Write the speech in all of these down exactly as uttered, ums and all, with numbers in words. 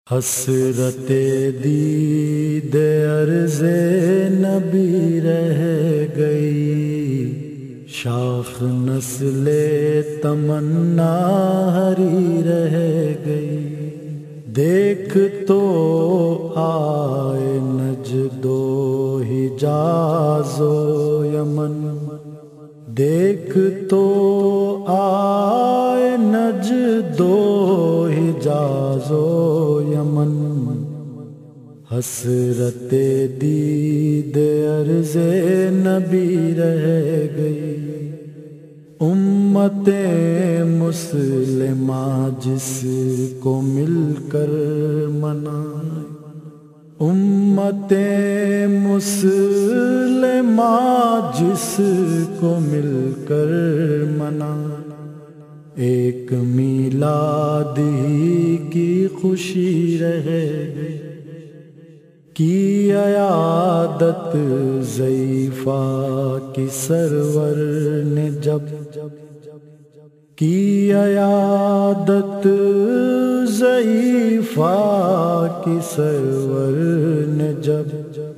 حسرت دید عرض نبی رہ گئی، شاخ نسل تمنا ہری رہ گئی۔ دیکھ تو آئے نجد و حجاز و یمن، دیکھ تو آئے نجد و حجاز و یمن، حسرت دید عرض نبی رہ گئی۔ امت مسلمہ جس کو مل کر منائے، امت مسلمہ جس کو مل کر منائے، ایک میلاد ہی کی خوشی رہ گئی۔ کی عیادت ضعیفہ کی سرور نے جب، کی عیادت ضعیفہ کی سرور نے جب،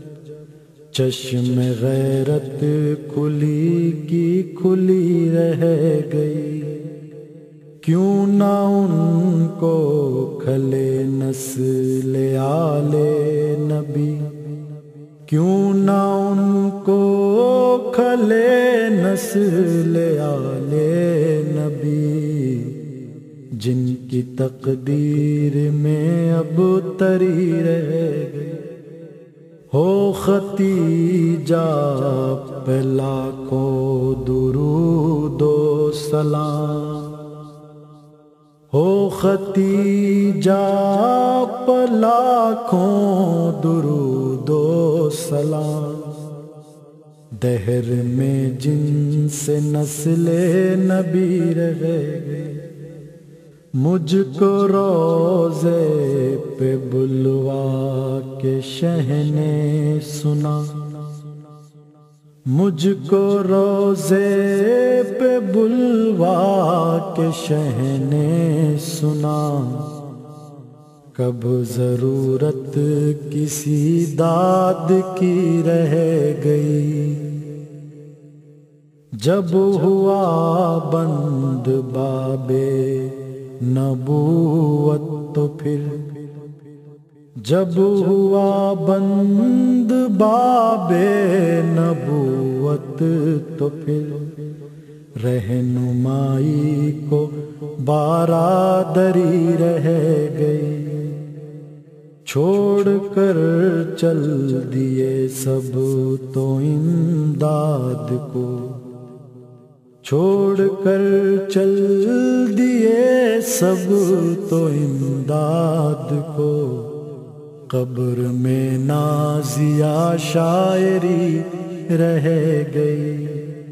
چشم غیرت کھلی کی کھلی رہ گئی۔ کیوں نہ ان کو کھلے نسل آل نبی، کیوں نہ ان کو کھلے نسل آل نبی، جن کی تقدیر میں اب تری رہ گئی۔ ہو ختیجہ پہ لاکھوں درود و سلام، ہو ختیجہ پہ لاکھوں درود و سلام، دہر میں جن سے نسل نبی رہ گئی۔ مجھ کو روضے پہ بلوا کے شہ نے سنا، مجھ کو روضے پہ بلوا کے شہ نے سنا، کب ضرورت کسی داد کی رہ گئی۔ جب ہوا بند باب نبوت تو پھر، جب ہوا بند باب نبوت تو پھر، رہنمائی کو بارادری رہ گئی۔ چھوڑ کر چل دیے سب تو امداد کو، چھوڑ کر چل دیے سب تو امداد کو، قبر میں نازیہ شاعری رہ گئی۔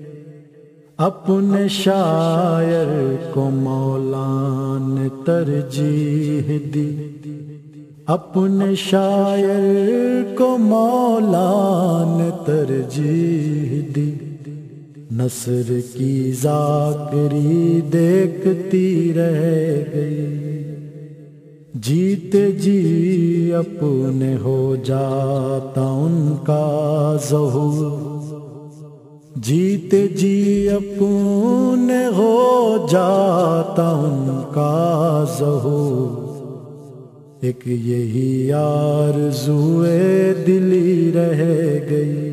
اپنے شاعر کو مولا نے ترجیح دی، اپنے شاعر کو مولا نے ترجیح دی، نثر کی ذاکری دیکھتی رہ گئی۔ جیتے جی اپنے ہو جاتا ان کا ظہور، جیتے جی اپنے ہو جاتا ان کا ظہور، ایک یہی آرزوئے دلی رہ گئی۔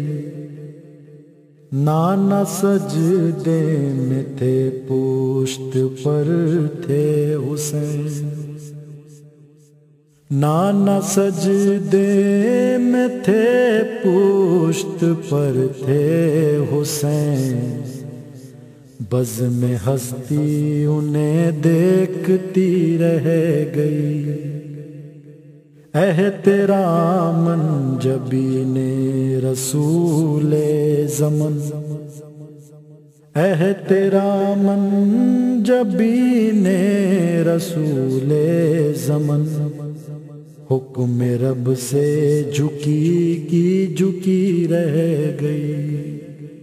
نانا سجدے میں تھے پشت پر تھے حسین، نانا سجدے میں تھے پشت پر تھے حسین، بزم ہستی انہیں دیکھتی رہ گئی۔ احتراماً جبین رسول زمن، احتراماً جبین رسول زمن، حکم رب سے جھکی کی جھکی رہ گئی۔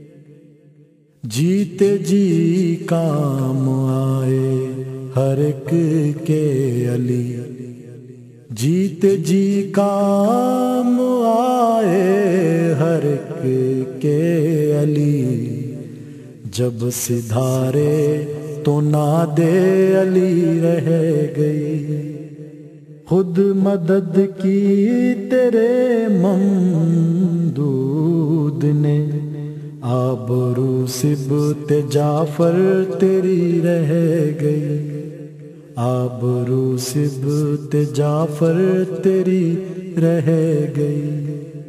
جیتے جی کام آئے ہر ایک کے علی، جیتے جی کام آئے ہر ایک کے علی، جب سدھارے تو نادے علی رہ گئی۔ خود مدد کی تیرے ممدود نے، آبرو سبت جعفر تیری رہ گئی، آبرو سبت جعفر تیری رہ گئی۔